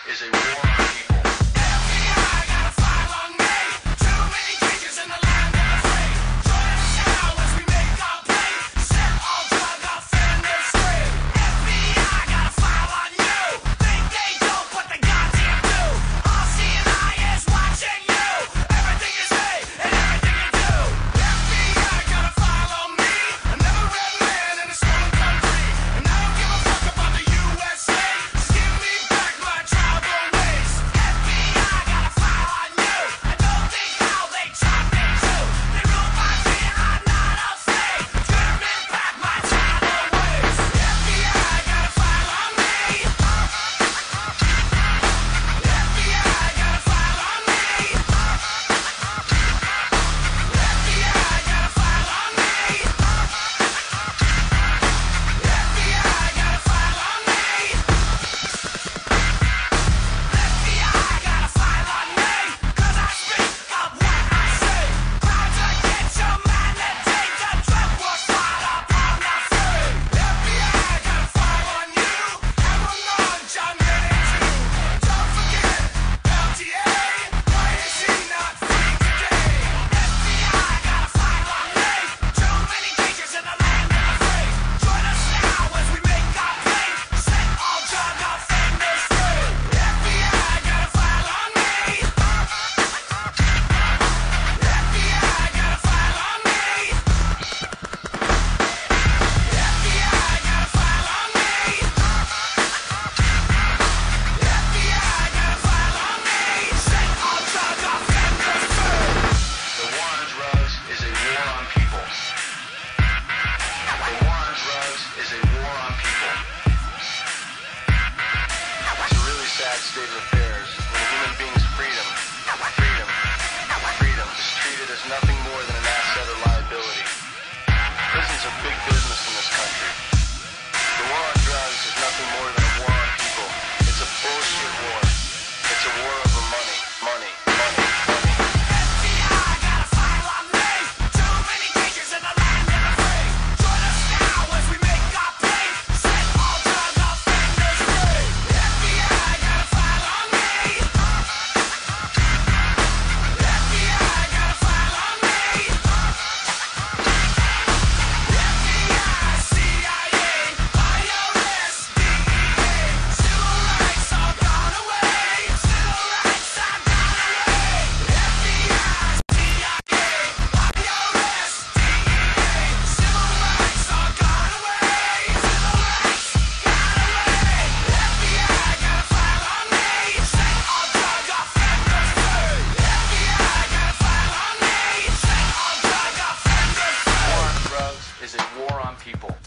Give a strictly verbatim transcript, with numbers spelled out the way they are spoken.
is a war on people. F B I got a file on me. Too many creatures in the land of the free. Join us now as we make our play. Set all drug offenders free. F B I got a file on you. Think they don't, but they goddamn do. All seeing eye is watching you. Everything you say and everything you do. F B I got a file on me. I never read man in a stolen country, and I don't give a fuck about the U S A. Just give me back my tribal ways. F B I got a file on you. I don't think how they tried me too. They rule by fear, I'm not afraid. Give me back my tribal ways. F B I got a file on me. F B I got a file on me. F B I got a file on me. F B I got a file on me. F B I got a file on me. 'Cause I speak of what I say. Proud to get your mandate. The drug war fought upon the free. F B I got a file on you. And we'll launch on minute two. Don't forget L T A. Why is he not free today? F B I got a file on me. Too many creatures in the land of the free. Join us now as we make our play. Set all drug offenders free. F B I got a file on me. F B I got a file on me. F B I got a file on me. F B I got a file on me. Set all drug offenders free. The war on drugs is a war on people. The war on drugs is a war on people. It's a really sad state of affairs when a human being's freedom, freedom, freedom is treated as nothing more than an asset or liability. Prison's a big business in this country. The war on drugs is nothing more than a war on people. It's a bullshit war. It's a war over money, money, money, money. F B I got a file on me. Too many creatures in the land of the free. Join us now as we make our play. Set all drug offenders free. F B I got a file on me. F B I got a file on me. F B I, C I A, I R S, D E A. Civil rights all gone away. Civil rights are gone away. F B I, C I A, I R S, D E A. Civil rights all gone away. Civil rights gone away. F B I got a file on me. Set all drug offenders free. F B I got a file on me. Set all drug offenders free. War on drugs is a war on people.